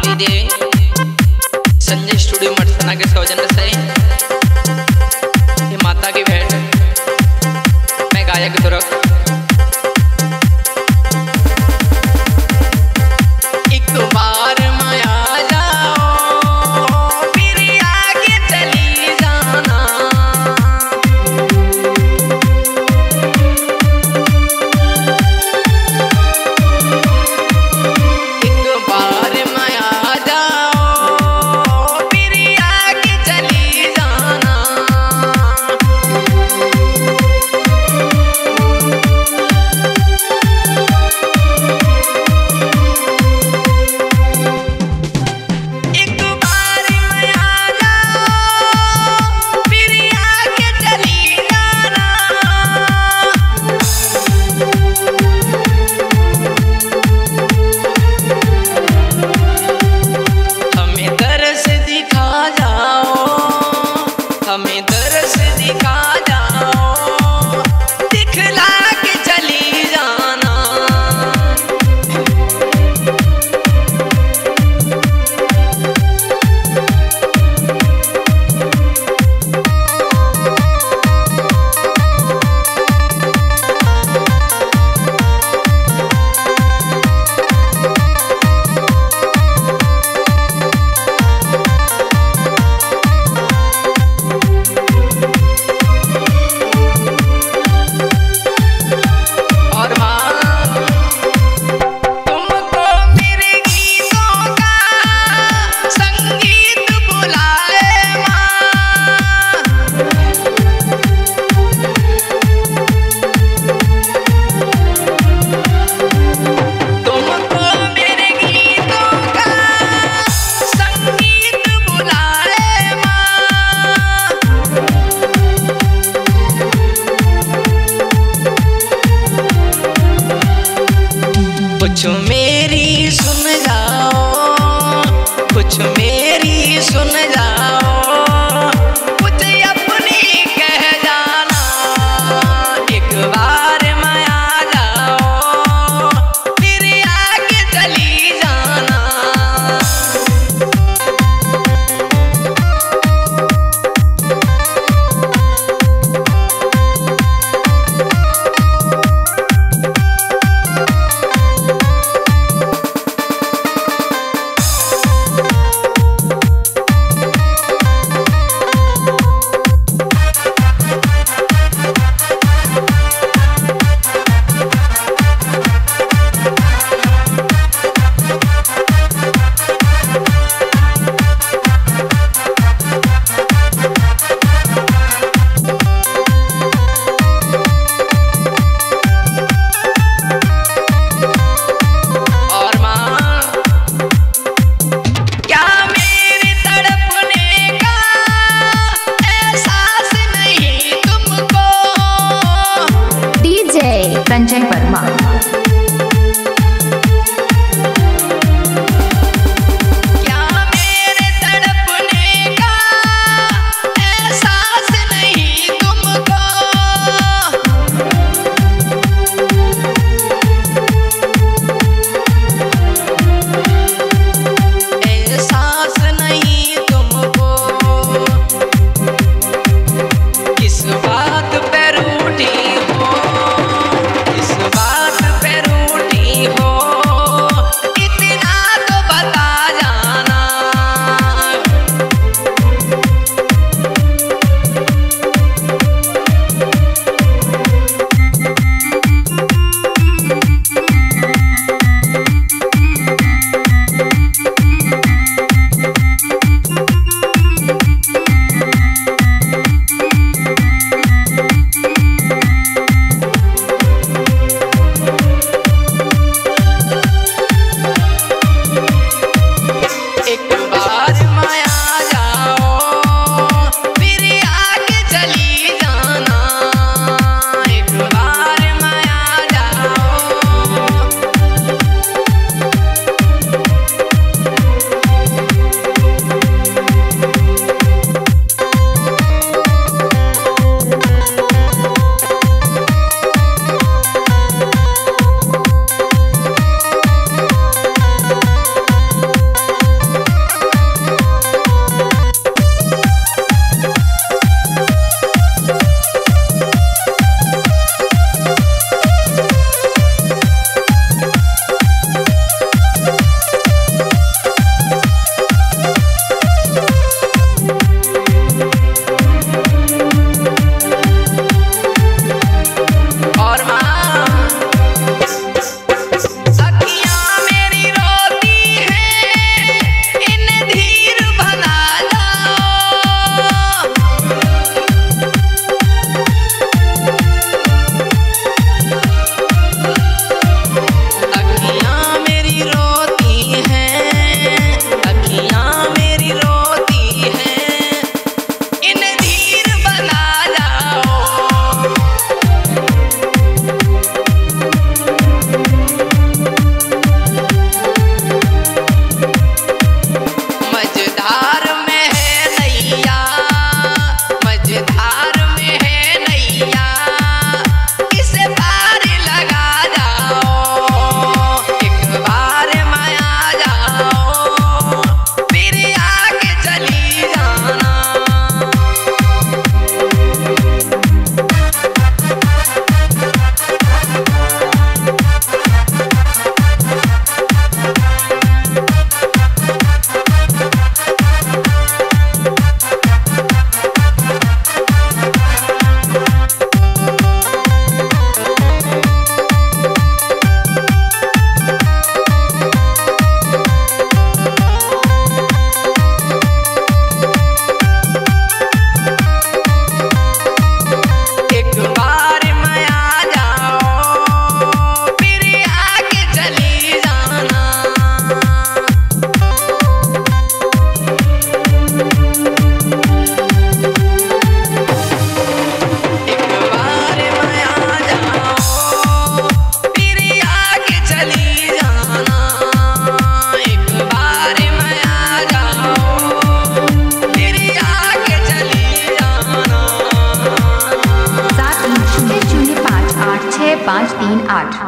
दीजिए संजय स्टूडियो मटसना के सौजन्य से ये माता की भेंट मैं गायक दुर्ग। एक बार माया जाओ फिर आगे चली जाना, एक बार माया जाओ फिर आगे चली जाना। एक बार माया जाओ फिर आगे चली जाना, हमें दर्श दिखा जाओ, हमें दर्श दिखा जाओ, दिखला के चली जाना। और हाँ, तुमको मेरे गीतों का संगीत बुलाए माँ, तुमको मेरे गीतों का संगीत बुलाए माँ। कुछ मेरी सुन जाओ, कुछ मेरी सुन जाओ, कुछ अपनी कह जाना। एक बार माया जाओ फिर आगे चली जाना। 9 8।